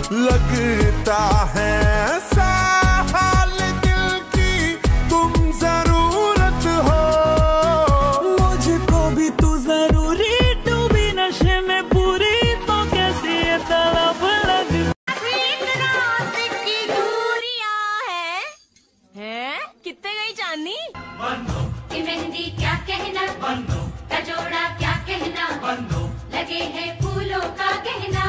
लगता है हाल दिल की तुम जरूरत हो, मुझको भी तू जरूरी, तू भी नशे में पूरी, तो कैसी ये तड़प लग। एक रात की दूरियां हैं कितने गई चांदनी कि मेहंदी क्या कहना, कजोड़ा क्या कहना, लगे हैं फूलों का कहना।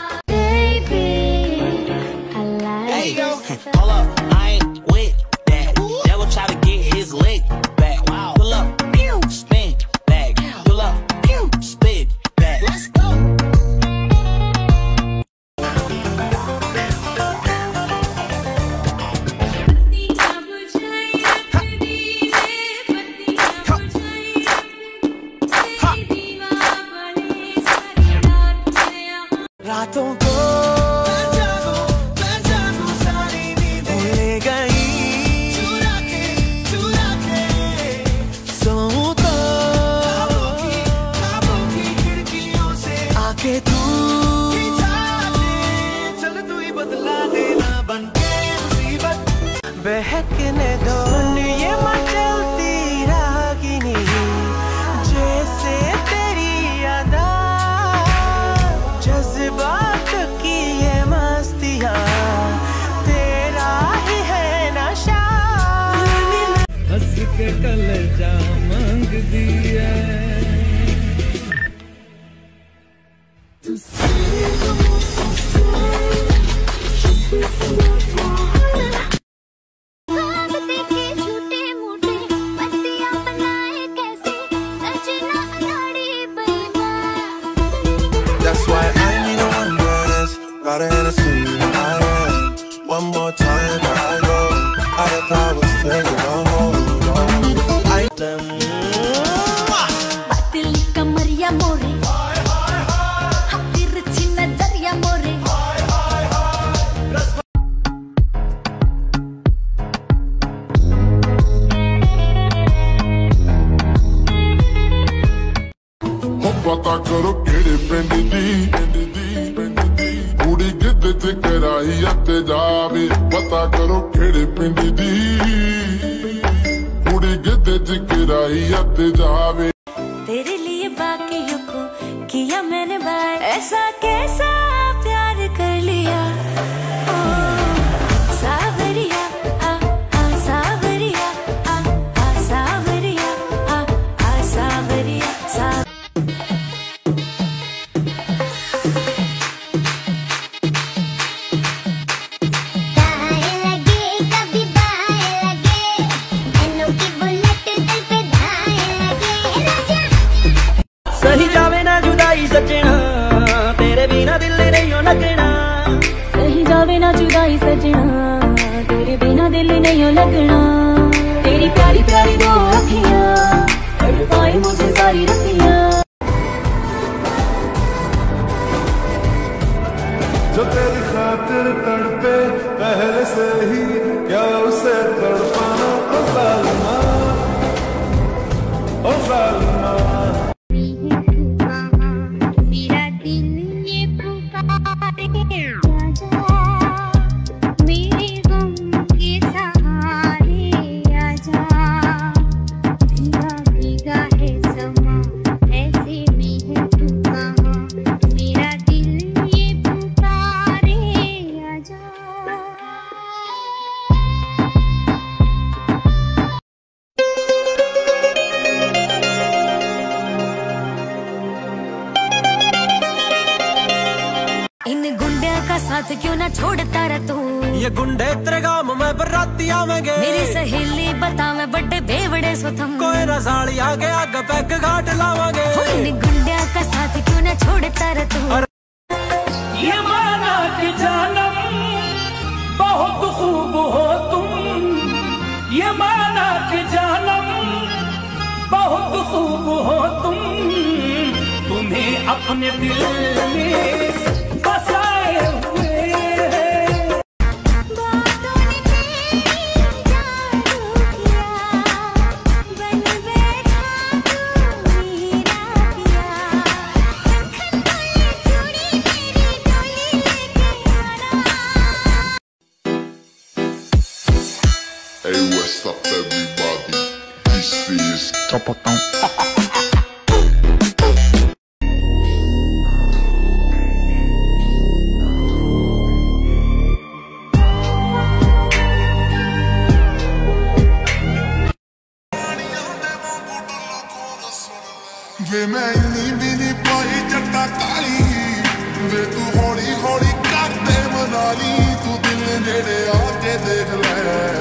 Hey, hold up, I ain't with that. Devil try to get his leg back. Pull up, spin back. Pull up, spin back. Let's go. रातों को सारी नींदें ले गई, चुरा के सोऊं तो ख्वाबों की खिड़कियों से आके तू चल तू ही बदला देना बन के मुसीबत। बहकने दो ये मचलती रागिनी, जैसे तेरी अदा, जज्बात की ये मस्तियाँ, तेरा ही है नशा। हंस के कलेजा मांग दिया That's why I need a one dance. Got a Hennessy in my hand. One more time before I go. I thought I was taking a hold on. दिल कमरिया मोरे, तिरछी नजरिया मोरे, पता करो केड़े पिंड दी कुड़ी गिद्दे च कराई अते जावे, पता करो केड़े पिंड दी कुड़ी गिद्दे च कराई अते जावे। तेरे लिए बाकियों को किया मैंने बाय, ऐसा कैसा प्यार कर लिया ओ, सावरिया आ सावरिया आ सावरिया आ सावरिया सा। सही जावे ना जुदाई सजना, तेरे बिना दिल नहीं हो लगना। सही जावे ना जुदाई सजना, तेरे बिना दिल नहीं हो लगना। तेरी प्यारी प्यारी दो अखियां तड़पाए मुझे सारी रतियां। जो तेरी खातिर तड़पे पहले से ही, क्या उसे तड़पाना ओ जालिमा, ओ जालिमा। मेरा दिल ये पुकारे, आजा मेरे गम के सहारे, आजा भीगा भीगा है समा, ऐसे में है तू कहाँ, मेरा दिल ये पुकारे, आजा। इन गुंडे का साथ क्यों ना छोड़ता रहा तू, ये गुंडे तेरे गांव में बराती आवेंगे। मेरी सहेली बता मैं बड़े बेवड़े सुथम, कोई रसाली आगे आग पैक घाट लावांगे। इन गुंडे का साथ क्यों ना छोड़ता रहा तू। ये माना कि जानम बहुत खूब हो तुम, ये माना कि जानम बहुत खूब हो तुम, तुम्हें अपने दिल में बसाए हुए। बातों ने तेरी जादू किया, बन बैठा तू मेरा पिया, खन खन चूड़ी मेरी डोली लेके आना। Hey, what's up, everybody? This is Topotão. वे मैं इन्नी भी नहीं पाई जट्टा काली वे तू हौली हौली कर दे मनाली तू दिल नेड़े आके देख ले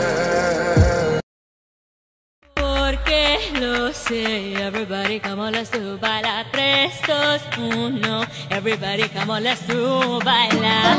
Porque lo sé, everybody come on, let's do bailar 3, 2, 1, everybody come on, let's do bailar.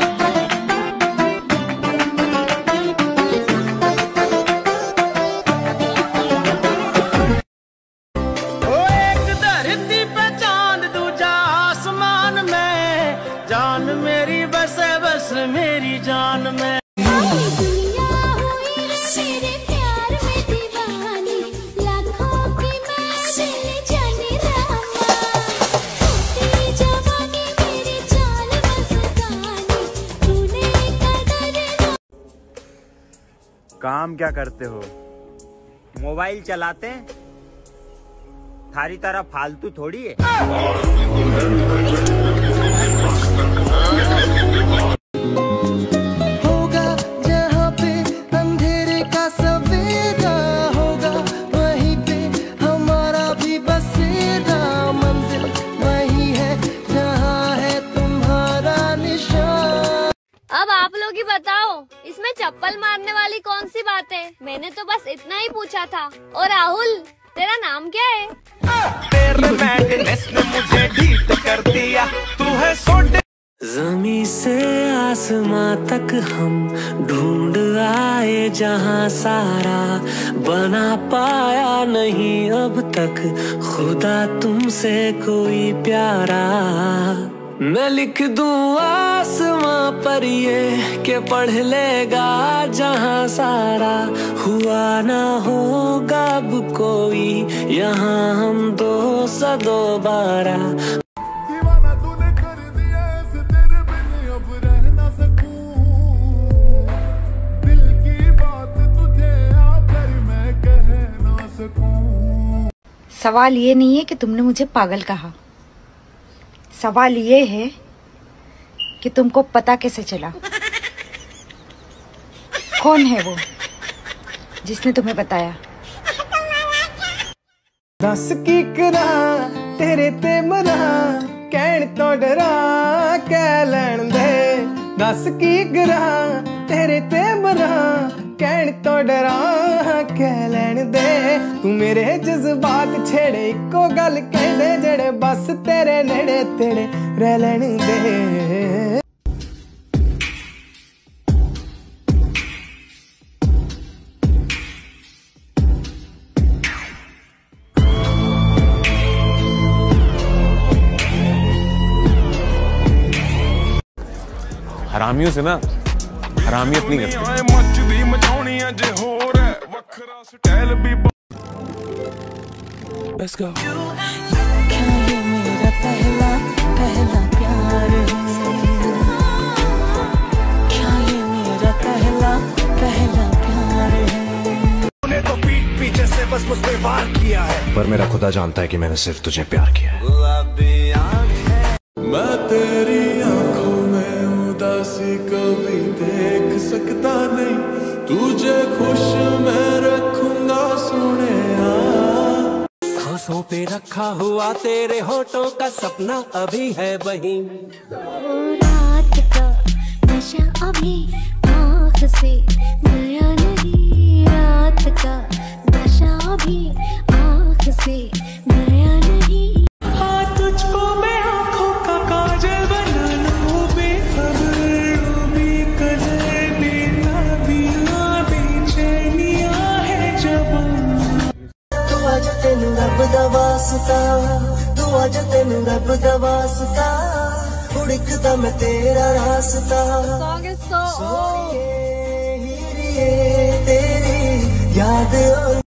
मेरी बस है बस मेरी जान में दुनिया हुई तेरे प्यार में दीवानी लाखों की मैं तेरे जाने रामा तेरी जवानी मेरी जान मस्तानी तूने कदर काम क्या करते हो? मोबाइल चलाते हैं, थारी तरह फालतू थोड़ी है। होगा जहाँ पे अंधेरे का सवेरा होगा वहीं पे हमारा भी बसेरा मंजिल वही है जहाँ है तुम्हारा निशान। अब आप लोग ही बताओ, इसमें चप्पल मारने वाली कौन सी बात है? मैंने तो बस इतना ही पूछा था। और राहुल, तेरा नाम क्या है? तेरे मैडनेस ने मुझे ढीठ कर दिया, तू है सोडे। ज़मीं से आसमां तक हम ढूंढ आए जहां सारा बना पाया नहीं अब तक खुदा तुमसे कोई प्यारा। मैं लिख दूं आसमां पर ये कि पढ़ लेगा जहां सारा हुआ ना होगा अब कोई यहाँ हम दो सा दोबारा। दीवाना तूने कर दिया ऐसे तेरे बिन अब रह ना सकूं दिल की बात तुझे आकर मैं कह ना सकूं। सवाल ये नहीं है कि तुमने मुझे पागल कहा, सवाल ये है कि तुमको पता कैसे चला? कौन है वो जिसने तुम्हें बताया? दस की करा तेरे ते मरा कहण तो डरा कह लैण दे। दस की करा तेरे ते मरा कहण तो डरा कह लैण दे। तू मेरे जज्बात छेड़े इको गल कहदे जेड़े बस तेरे नेड़े तेरे रह लैण दे। हरामियों से ना हरामियत नहीं करते। Let's go. क्या ये मेरा पहला पहला प्यार है? क्या ये मेरा पहला पहला प्यार है? तूने तो पीठ पीछे से बस मुझ पे वार किया है, पर मेरा खुदा जानता है कि मैंने सिर्फ तुझे प्यार किया है। मैं तेरी आंखों में उदासी कभी देख सकता नहीं तुझे खुश मैं रखूंगा सोने सांसों पे रखा हुआ तेरे होठों का सपना अभी है वही। रात का नशा अभी आँख से गया नहीं रात का नशा अभी आँख से गया नहीं। हाँ तुझको मैं आँखों का काजल बना लूं बेखबर बेकदर बेताबियां बेचैनियां है जबां। तू आज तेनू रब दा वास्ता तू आज तेनू रब दा वास्ता उड़कदा मैं तेरा रास्ता। Song is so old. तेरी याद